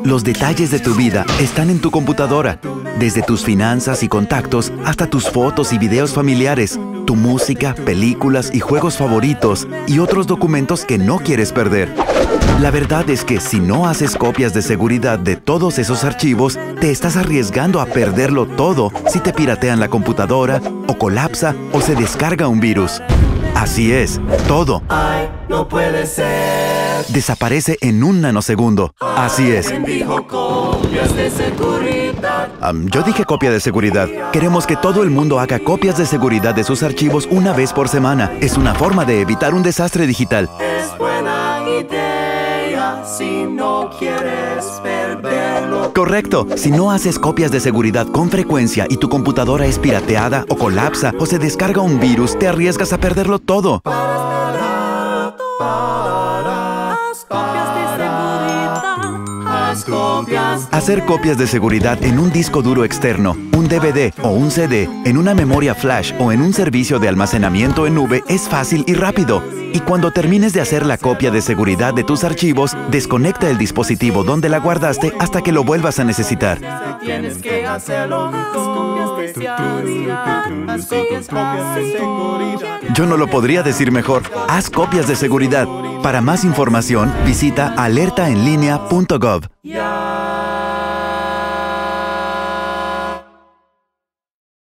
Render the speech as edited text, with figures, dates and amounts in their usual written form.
Los detalles de tu vida están en tu computadora. Desde tus finanzas y contactos hasta tus fotos y videos familiares, tu música, películas y juegos favoritos y otros documentos que no quieres perder. La verdad es que si no haces copias de seguridad de todos esos archivos, te estás arriesgando a perderlo todo si te piratean la computadora, o colapsa, o se descarga un virus. Así es, todo. Ay, no puede ser. Desaparece en un nanosegundo. Así es. ¿Quién dijo copias de seguridad? Yo dije copia de seguridad. Queremos que todo el mundo haga copias de seguridad de sus archivos una vez por semana. Es una forma de evitar un desastre digital. Es buena idea si no quieres perderlo. Correcto. Si no haces copias de seguridad con frecuencia y tu computadora es pirateada o colapsa o se descarga un virus, te arriesgas a perderlo todo. Hacer copias de seguridad en un disco duro externo, un DVD o un CD, en una memoria flash o en un servicio de almacenamiento en nube es fácil y rápido. Y cuando termines de hacer la copia de seguridad de tus archivos, desconecta el dispositivo donde la guardaste hasta que lo vuelvas a necesitar. Tienes que hacerlo. Yo no lo podría decir mejor. Haz copias de seguridad. Para más información, visita alertaenlinea.gov.